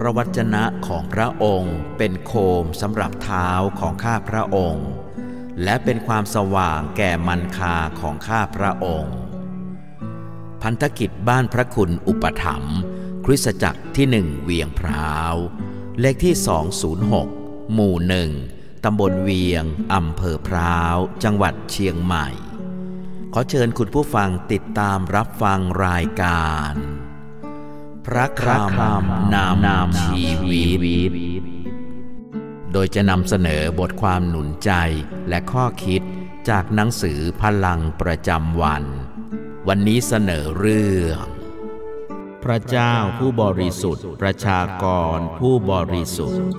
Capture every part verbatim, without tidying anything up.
ระวจนะของพระองค์เป็นโคมสำหรับเท้าของข้าพระองค์และเป็นความสว่างแก่มรรคาของข้าพระองค์พันธกิจบ้านพระคุณอุปถัมภ์คริสตจักรที่หนึ่งเวียงพร้าวเลขที่สองศูนย์หกหมู่หนึ่งตำบลเวียงอำเภอพร้าวจังหวัดเชียงใหม่ขอเชิญคุณผู้ฟังติดตามรับฟังรายการพระคำนำชีวิตโดยจะนำเสนอบทความหนุนใจและข้อคิดจากหนังสือพลังประจำวันวันนี้เสนอเรื่องพระเจ้าผู้บริสุทธิ์ประชากรผู้บริสุทธิ์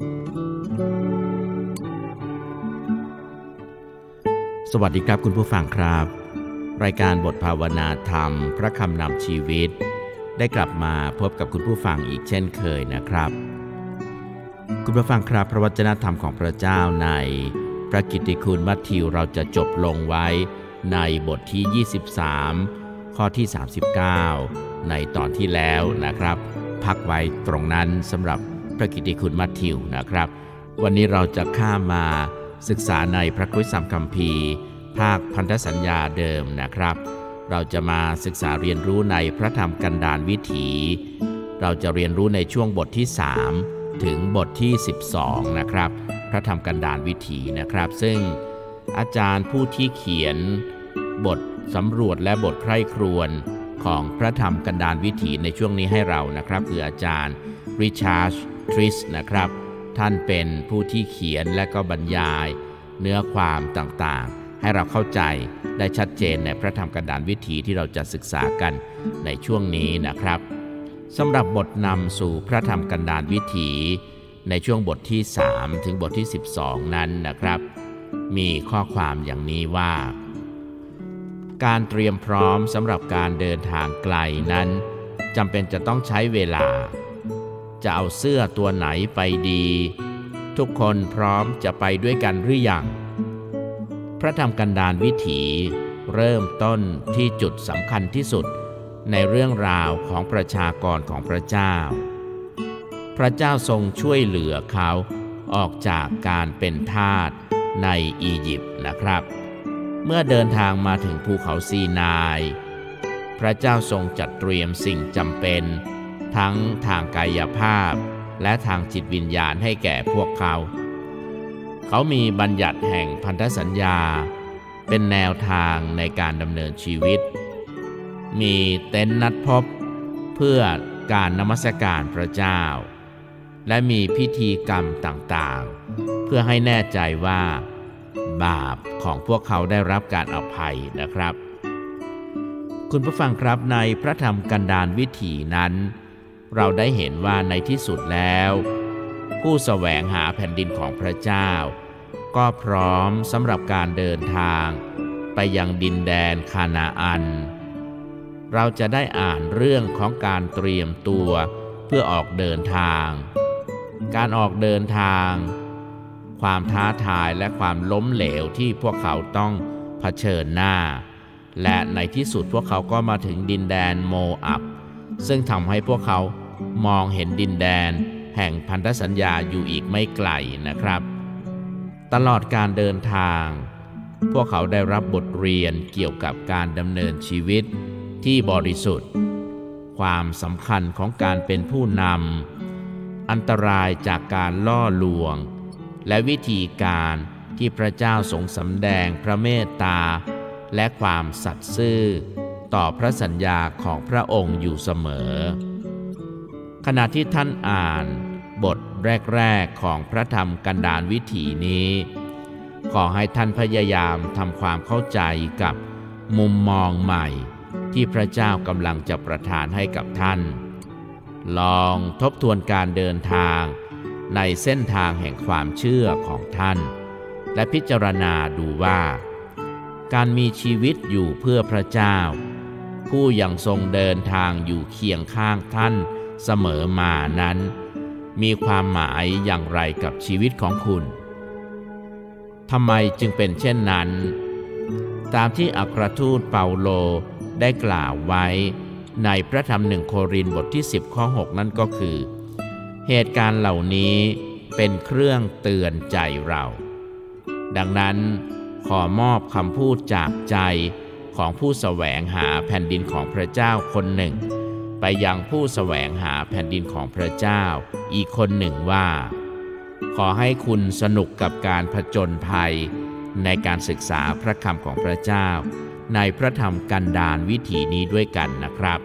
สวัสดีครับคุณผู้ฟังครับรายการบทภาวนาธรรมพระคำนำชีวิตได้กลับมาพบกับคุณผู้ฟังอีกเช่นเคยนะครับคุณผู้ฟังครับพระวจนะธรรมของพระเจ้าในพระกิตติคุณมัทธิวเราจะจบลงไว้ในบทที่ยี่สิบสามข้อที่สามสิบเก้าในตอนที่แล้วนะครับพักไว้ตรงนั้นสำหรับพระกิตติคุณมัทธิวนะครับวันนี้เราจะข้ามมาศึกษาในพระคริสตคัมภีร์ภาคพันธสัญญาเดิมนะครับเราจะมาศึกษาเรียนรู้ในพระธรรมกันดารวิถีเราจะเรียนรู้ในช่วงบทที่สามถึงบทที่สิบสองนะครับพระธรรมกันดารวิถีนะครับซึ่งอาจารย์ผู้ที่เขียนบทสำรวจและบทใคร่ครวญของพระธรรมกันดารวิถีในช่วงนี้ให้เรานะครับคืออาจารย์ริชาร์ดทริสนะครับท่านเป็นผู้ที่เขียนและก็บรรยายเนื้อความต่างๆให้เราเข้าใจได้ชัดเจนในพระธรรมกันดารวิถีที่เราจะศึกษากันในช่วงนี้นะครับสำหรับบทนำสู่พระธรรมกันดารวิถีในช่วงบทที่สามถึงบทที่สิบสองนั้นนะครับมีข้อความอย่างนี้ว่าการเตรียมพร้อมสำหรับการเดินทางไกลนั้นจำเป็นจะต้องใช้เวลาจะเอาเสื้อตัวไหนไปดีทุกคนพร้อมจะไปด้วยกันหรือยังพระธรรมกันดารวิถีเริ่มต้นที่จุดสำคัญที่สุดในเรื่องราวของประชากรของพระเจ้าพระเจ้าทรงช่วยเหลือเขาออกจากการเป็นทาสในอียิปต์นะครับเมื่อเดินทางมาถึงภูเขาซีนายพระเจ้าทรงจัดเตรียมสิ่งจำเป็นทั้งทางกายภาพและทางจิตวิญญาณให้แก่พวกเขาเขามีบัญญัติแห่งพันธสัญญาเป็นแนวทางในการดำเนินชีวิตมีเต็นท์นัดพบเพื่อการนมัสการพระเจ้าและมีพิธีกรรมต่างๆเพื่อให้แน่ใจว่าบาปของพวกเขาได้รับการอภัยนะครับคุณผู้ฟังครับในพระธรรมกันดารวิถีนั้นเราได้เห็นว่าในที่สุดแล้วผู้แสวงหาแผ่นดินของพระเจ้าก็พร้อมสำหรับการเดินทางไปยังดินแดนคานาอันเราจะได้อ่านเรื่องของการเตรียมตัวเพื่อออกเดินทางการออกเดินทางความท้าทายและความล้มเหลวที่พวกเขาต้องเผชิญหน้าและในที่สุดพวกเขาก็มาถึงดินแดนโมอับซึ่งทำให้พวกเขามองเห็นดินแดนแห่งพันธสัญญาอยู่อีกไม่ไกลนะครับตลอดการเดินทางพวกเขาได้รับบทเรียนเกี่ยวกับการดำเนินชีวิตที่บริสุทธิ์ความสำคัญของการเป็นผู้นำอันตรายจากการล่อลวงและวิธีการที่พระเจ้าทรงสำแดงพระเมตตาและความสัตย์ซื่อต่อพระสัญญาของพระองค์อยู่เสมอขณะที่ท่านอ่านบทแรกๆของพระธรรมกันดารวิถีนี้ขอให้ท่านพยายามทำความเข้าใจกับมุมมองใหม่ที่พระเจ้ากำลังจะประทานให้กับท่านลองทบทวนการเดินทางในเส้นทางแห่งความเชื่อของท่านและพิจารณาดูว่าการมีชีวิตอยู่เพื่อพระเจ้าผู้ยังทรงเดินทางอยู่เคียงข้างท่านเสมอมานั้นมีความหมายอย่างไรกับชีวิตของคุณทำไมจึงเป็นเช่นนั้นตามที่อัครทูตเปาโลได้กล่าวไว้ในพระธรรมหนึ่งโครินธ์บทที่สิบข้อหกนั่นก็คือเหตุการณ์เหล่านี้เป็นเครื่องเตือนใจเราดังนั้นขอมอบคำพูดจากใจของผู้แสวงหาแผ่นดินของพระเจ้าคนหนึ่งไปยังผู้แสวงหาแผ่นดินของพระเจ้าอีกคนหนึ่งว่าขอให้คุณสนุกกับการผจญภัยในการศึกษาพระคำของพระเจ้าในพระธรรมกันดารวิถีนี้ด้วยกันนะครับ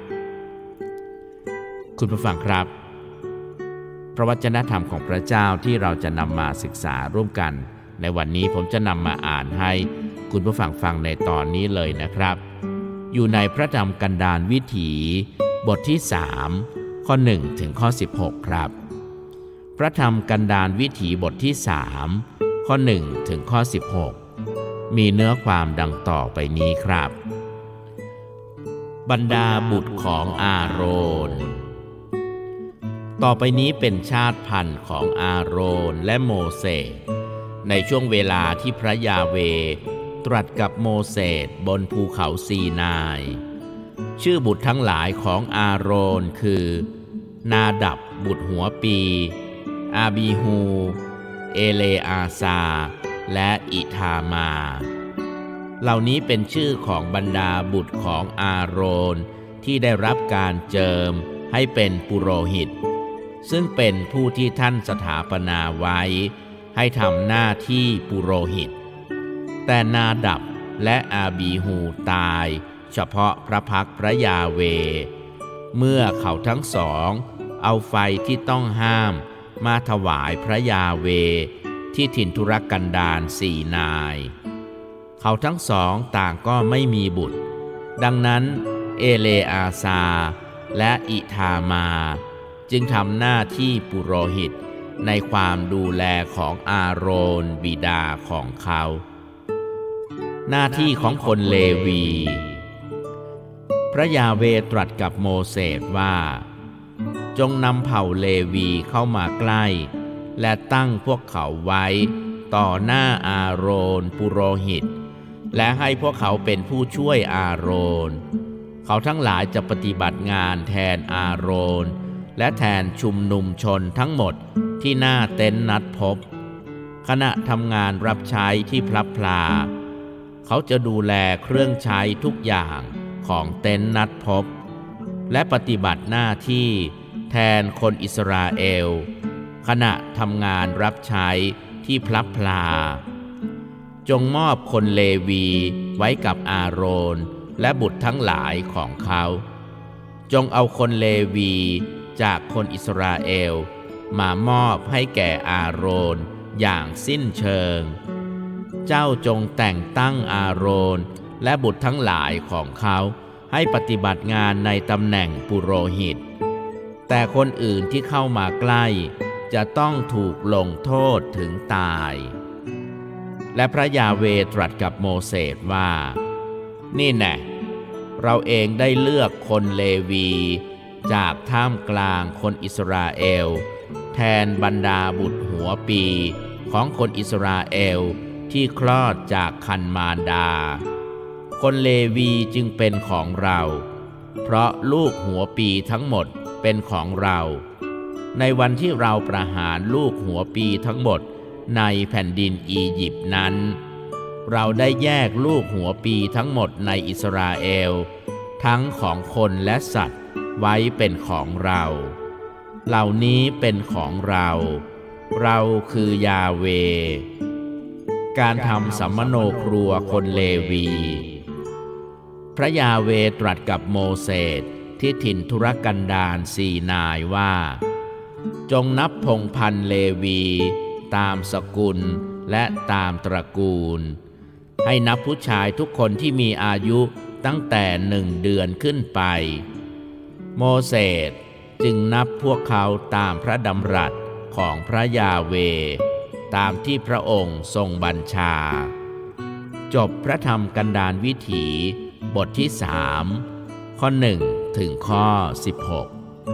คุณผู้ฟังครับพระวจนะธรรมของพระเจ้าที่เราจะนำมาศึกษาร่วมกันในวันนี้ผมจะนำมาอ่านให้คุณผู้ฟังฟังในตอนนี้เลยนะครับอยู่ในพระธรรมกันดารวิถีบทที่สามข้อหนึ่งถึงข้อสิบหกครับพระธรรมกันดารวิถีบทที่สามข้อหนึ่งถึงข้อสิบหกมีเนื้อความดังต่อไปนี้ครับบรรดาบุตรของอาโรนต่อไปนี้เป็นชาติพันธุ์ของอาโรนและโมเสสในช่วงเวลาที่พระยาเวห์ตรัสกับโมเสสบนภูเขาซีนายชื่อบุตรทั้งหลายของอาโรนคือนาดับบุตรหัวปีอาบีฮูเอเลอาซาและอิธามาเหล่านี้เป็นชื่อของบรรดาบุตรของอาโรนที่ได้รับการเจิมให้เป็นปุโรหิตซึ่งเป็นผู้ที่ท่านสถาปนาไว้ให้ทำหน้าที่ปุโรหิตแต่นาดับและอาบีฮูตายเฉพาะพระพักพระยาเวห์เมื่อเขาทั้งสองเอาไฟที่ต้องห้ามมาถวายพระยาเวห์ที่ถิ่นทุรกันดารสี่นายเขาทั้งสองต่างก็ไม่มีบุตรดังนั้นเอเลอาซาและอิธามาจึงทำหน้าที่ปุโรหิตในความดูแลของอาโรนบิดาของเขาหน้าที่ของคนเลวีพระยาเวห์ตรัสกับโมเสสว่าจงนำเผ่าเลวีเข้ามาใกล้และตั้งพวกเขาไว้ต่อหน้าอาโรนปุโรหิตและให้พวกเขาเป็นผู้ช่วยอาโรนเขาทั้งหลายจะปฏิบัติงานแทนอาโรนและแทนชุมนุมชนทั้งหมดที่หน้าเต็นท์นัดพบขณะทำงานรับใช้ที่พลับพลาเขาจะดูแลเครื่องใช้ทุกอย่างของเต็นท์นัดพบและปฏิบัติหน้าที่แทนคนอิสราเอลขณะทำงานรับใช้ที่พลับพลาจงมอบคนเลวีไว้กับอาโรนและบุตรทั้งหลายของเขาจงเอาคนเลวีจากคนอิสราเอลมามอบให้แก่อาโรนอย่างสิ้นเชิงเจ้าจงแต่งตั้งอาโรนและบุตรทั้งหลายของเขาให้ปฏิบัติงานในตำแหน่งปุโรหิตแต่คนอื่นที่เข้ามาใกล้จะต้องถูกลงโทษถึงตายและพระยาเวห์ตรัสกับโมเสสว่านี่แน่เราเองได้เลือกคนเลวีจากท่ามกลางคนอิสราเอลแทนบรรดาบุตรหัวปีของคนอิสราเอลที่คลอดจากคันมารดาคนเลวีจึงเป็นของเราเพราะลูกหัวปีทั้งหมดเป็นของเราในวันที่เราประหารลูกหัวปีทั้งหมดในแผ่นดินอียิปต์นั้นเราได้แยกลูกหัวปีทั้งหมดในอิสราเอลทั้งของคนและสัตว์ไว้เป็นของเราเหล่านี้เป็นของเราเราคือยาเวห์การทำสัมมโนครัวคนเลวีพระยาเวห์ตรัสกับโมเสสที่ถิ่นทุรกันดารซีนายว่าจงนับพงศ์พันธุ์เลวีตามสกุลและตามตระกูลให้นับผู้ชายทุกคนที่มีอายุตั้งแต่หนึ่งเดือนขึ้นไปโมเสสจึงนับพวกเขาตามพระดำรัสของพระยาเวห์ตามที่พระองค์ทรงบัญชาจบพระธรรมกันดารวิถีบทที่สามข้อหนึ่งถึงข้อสิบหก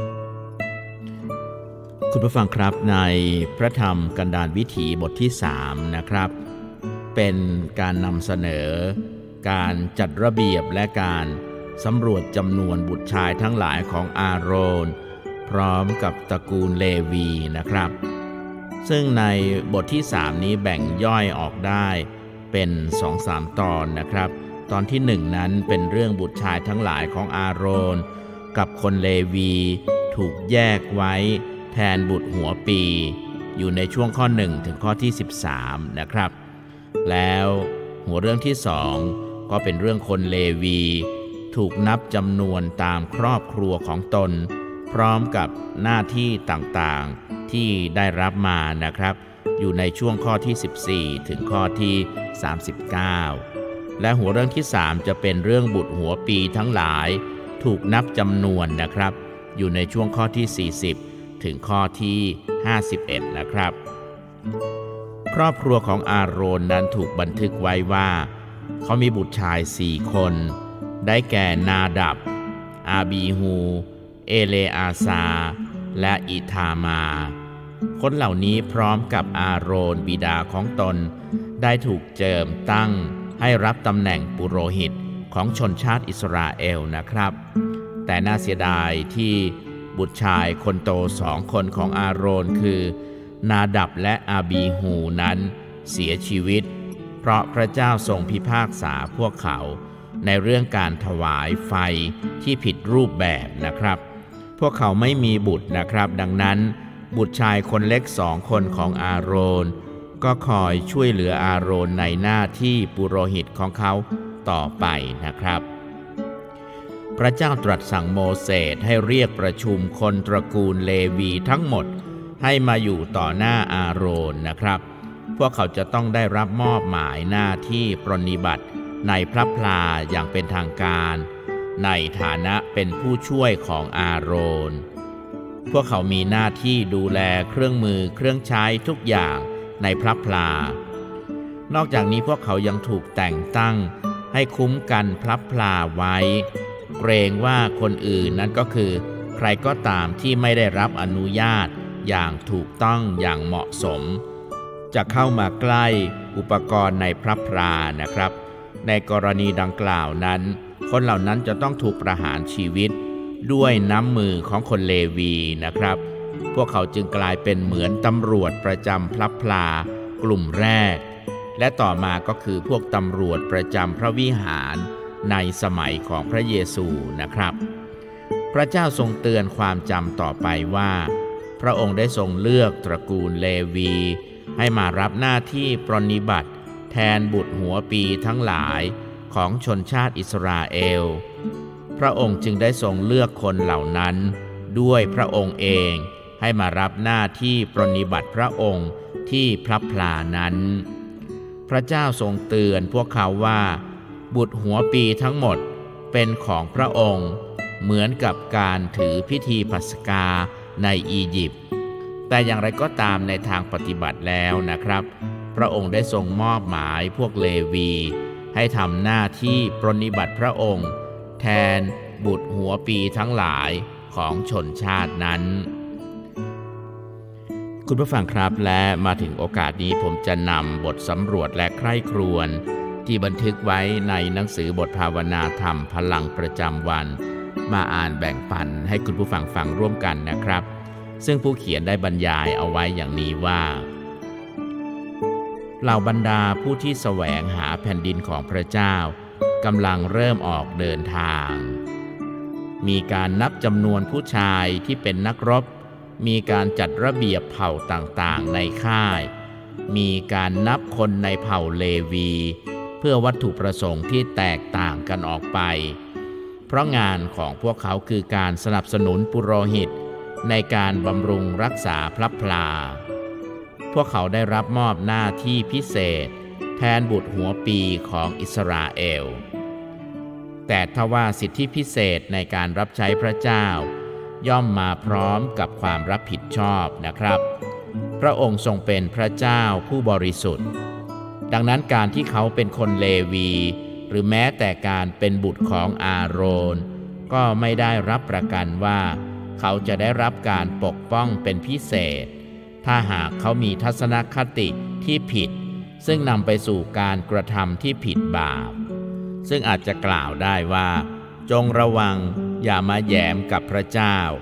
คุณผู้ฟังครับในพระธรรมกันดารวิถีบทที่สามนะครับเป็นการนำเสนอการจัดระเบียบและการสำรวจจำนวนบุตรชายทั้งหลายของอาโรนพร้อมกับตระกูลเลวีนะครับซึ่งในบทที่สามนี้แบ่งย่อยออกได้เป็น สองถึงสาม ตอนนะครับตอนที่หนึ่งนั้นเป็นเรื่องบุตรชายทั้งหลายของอาโรนกับคนเลวีถูกแยกไว้แทนบุตรหัวปีอยู่ในช่วงข้อหนึ่งถึงข้อที่สิบสามนะครับแล้วหัวเรื่องที่สองก็เป็นเรื่องคนเลวีถูกนับจำนวนตามครอบครัวของตนพร้อมกับหน้าที่ต่างๆที่ได้รับมานะครับอยู่ในช่วงข้อที่สิบสี่ถึงข้อที่สามสิบเก้าและหัวเรื่องที่สามจะเป็นเรื่องบุตรหัวปีทั้งหลายถูกนับจำนวนนะครับอยู่ในช่วงข้อที่สี่สิบถึงข้อที่ห้าสิบเอ็ดนะครับครอบครัวของอาโรนนั้นถูกบันทึกไว้ว่าเขามีบุตรชายสี่คนได้แก่นาดับอาบีฮูเอเลอาซาและอิธามาคนเหล่านี้พร้อมกับอาโรนบิดาของตนได้ถูกเจิมตั้งให้รับตำแหน่งปุโรหิตของชนชาติอิสราเอลนะครับแต่น่าเสียดายที่บุตรชายคนโตสองคนของอาโรนคือนาดับและอาบีฮูนั้นเสียชีวิตเพราะพระเจ้าทรงพิพากษาพวกเขาในเรื่องการถวายไฟที่ผิดรูปแบบนะครับพวกเขาไม่มีบุตรนะครับดังนั้นบุตรชายคนเล็กสองคนของอาโรนก็คอยช่วยเหลืออาโรนในหน้าที่ปุโรหิตของเขาต่อไปนะครับพระเจ้าตรัสสั่งโมเสสให้เรียกประชุมคนตระกูลเลวีทั้งหมดให้มาอยู่ต่อหน้าอาโรนนะครับพวกเขาจะต้องได้รับมอบหมายหน้าที่ปรนนิบัติในพระพลาอย่างเป็นทางการในฐานะเป็นผู้ช่วยของอาโรนพวกเขามีหน้าที่ดูแลเครื่องมือเครื่องใช้ทุกอย่างในพระพลานอกจากนี้พวกเขายังถูกแต่งตั้งให้คุ้มกันพระพลาไว้เกรงว่าคนอื่นนั้นก็คือใครก็ตามที่ไม่ได้รับอนุญาตอย่างถูกต้องอย่างเหมาะสมจะเข้ามาใกล้อุปกรณ์ในพระพลานะครับในกรณีดังกล่าวนั้นคนเหล่านั้นจะต้องถูกประหารชีวิตด้วยน้ำมือของคนเลวีนะครับพวกเขาจึงกลายเป็นเหมือนตำรวจประจำพระพลากลุ่มแรกและต่อมาก็คือพวกตำรวจประจำพระวิหารในสมัยของพระเยซูนะครับพระเจ้าทรงเตือนความจำต่อไปว่าพระองค์ได้ทรงเลือกตระกูลเลวีให้มารับหน้าที่ปรนนิบัติแทนบุตรหัวปีทั้งหลายของชนชาติอิสราเอลพระองค์จึงได้ทรงเลือกคนเหล่านั้นด้วยพระองค์เองให้มารับหน้าที่ปรนนิบัติพระองค์ที่พระพลานั้นพระเจ้าทรงเตือนพวกเขาว่าบุตรหัวปีทั้งหมดเป็นของพระองค์เหมือนกับการถือพิธีปัสกาในอียิปต์แต่อย่างไรก็ตามในทางปฏิบัติแล้วนะครับพระองค์ได้ทรงมอบหมายพวกเลวีให้ทำหน้าที่ปรนนิบัติพระองค์แทนบุตรหัวปีทั้งหลายของชนชาตินั้นคุณผู้ฟังครับและมาถึงโอกาสนี้ผมจะนำบทสำรวจและใคร่ครวญที่บันทึกไว้ในหนังสือบทภาวนาธรรมพลังประจำวันมาอ่านแบ่งปันให้คุณผู้ฟังฟังร่วมกันนะครับซึ่งผู้เขียนได้บรรยายเอาไว้อย่างนี้ว่าเหล่าบรรดาผู้ที่แสวงหาแผ่นดินของพระเจ้ากำลังเริ่มออกเดินทางมีการนับจำนวนผู้ชายที่เป็นนักรบมีการจัดระเบียบเผ่าต่างๆในค่ายมีการนับคนในเผ่าเลวีเพื่อวัตถุประสงค์ที่แตกต่างกันออกไปเพราะงานของพวกเขาคือการสนับสนุนปุโรหิตในการบำรุงรักษาพระพลาพวกเขาได้รับมอบหน้าที่พิเศษแทนบุตรหัวปีของอิสราเอลแต่ทว่าสิทธิพิเศษในการรับใช้พระเจ้าย่อมมาพร้อมกับความรับผิดชอบนะครับพระองค์ทรงเป็นพระเจ้าผู้บริสุทธิ์ดังนั้นการที่เขาเป็นคนเลวีหรือแม้แต่การเป็นบุตรของอาโรนก็ไม่ได้รับประกันว่าเขาจะได้รับการปกป้องเป็นพิเศษถ้าหากเขามีทัศนคติที่ผิดซึ่งนำไปสู่การกระทำที่ผิดบาปซึ่งอาจจะกล่าวได้ว่าจงระวังอย่ามาแหยมกับพระเจ้า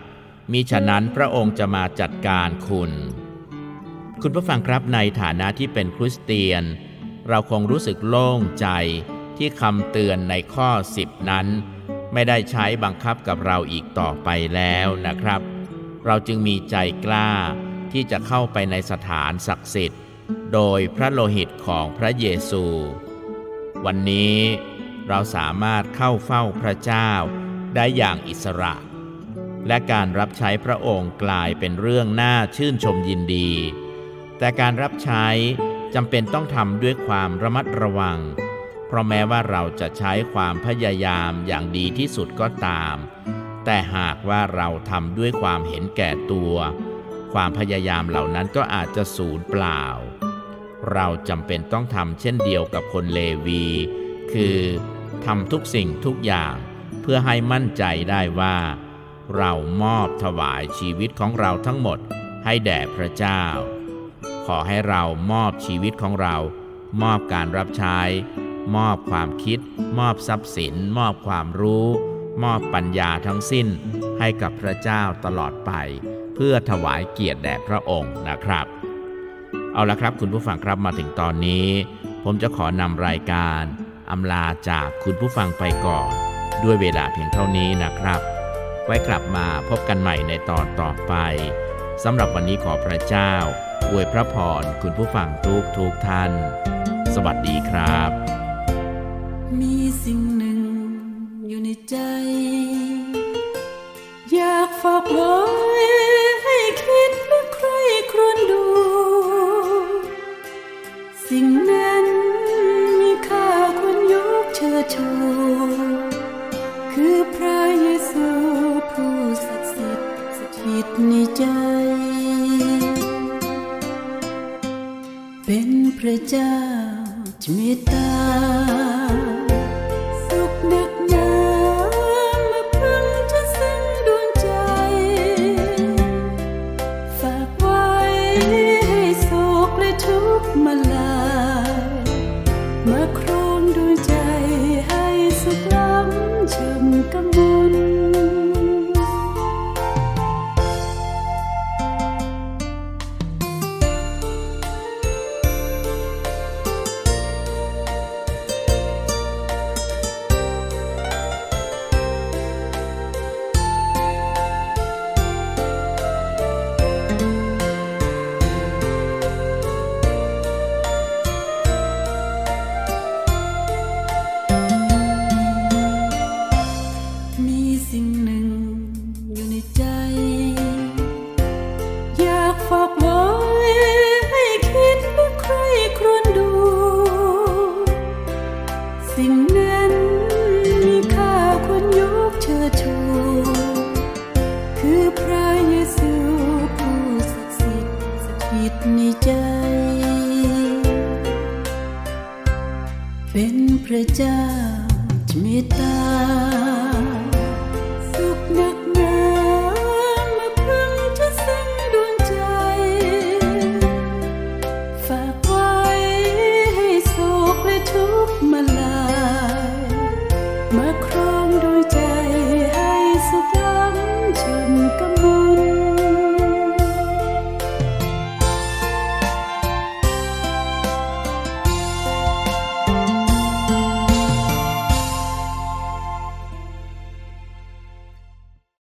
มิฉะนั้นพระองค์จะมาจัดการคุณคุณผู้ฟังครับในฐานะที่เป็นคริสเตียนเราคงรู้สึกโล่งใจที่คำเตือนในข้อสิบนั้นไม่ได้ใช้บังคับกับเราอีกต่อไปแล้วนะครับเราจึงมีใจกล้าที่จะเข้าไปในสถานศักดิ์สิทธิ์โดยพระโลหิตของพระเยซูวันนี้เราสามารถเข้าเฝ้าพระเจ้าได้อย่างอิสระและการรับใช้พระองค์กลายเป็นเรื่องน่าชื่นชมยินดีแต่การรับใช้จำเป็นต้องทำด้วยความระมัดระวังเพราะแม้ว่าเราจะใช้ความพยายามอย่างดีที่สุดก็ตามแต่หากว่าเราทำด้วยความเห็นแก่ตัวความพยายามเหล่านั้นก็อาจจะสูญเปล่าเราจำเป็นต้องทำเช่นเดียวกับคนเลวีคือทำทุกสิ่งทุกอย่างเพื่อให้มั่นใจได้ว่าเรามอบถวายชีวิตของเราทั้งหมดให้แด่พระเจ้าขอให้เรามอบชีวิตของเรามอบการรับใช้มอบความคิดมอบทรัพย์สินมอบความรู้มอบปัญญาทั้งสิ้นให้กับพระเจ้าตลอดไปเพื่อถวายเกียรติแด่พระองค์นะครับเอาละครับคุณผู้ฟังครับมาถึงตอนนี้ผมจะขอนำรายการอำลาจากคุณผู้ฟังไปก่อนด้วยเวลาเพียงเท่านี้นะครับไว้กลับมาพบกันใหม่ในตอนต่อไปสำหรับวันนี้ขอพระเจ้าอวยพระพรคุณผู้ฟังทุกทุกท่านสวัสดีครับมีสิ่งหนึ่งอยู่ในใจอยากฝากไว้ให้คิดและใคร่ครวญดูสิ่งนั้นมีค่าควรยกเชิดชูคือพระเยซูผู้ศักดิ์สิทธิ์สถิตในใจเป็นพระเจ้าที่เมตตาสุขหนักหนามาพึ่งจะสิ้นดวงใจฝากไว้ให้โศกและทุกข์มาลายมาครองดวงใจให้สุขล้ำเชิมกำมลสิ่งนั้นมีค่าควรยกเชิดชูคือพระเยซูผู้ศักดิ์สิทธิ์สถิตในใจเป็นพระเจ้าที่เมตตา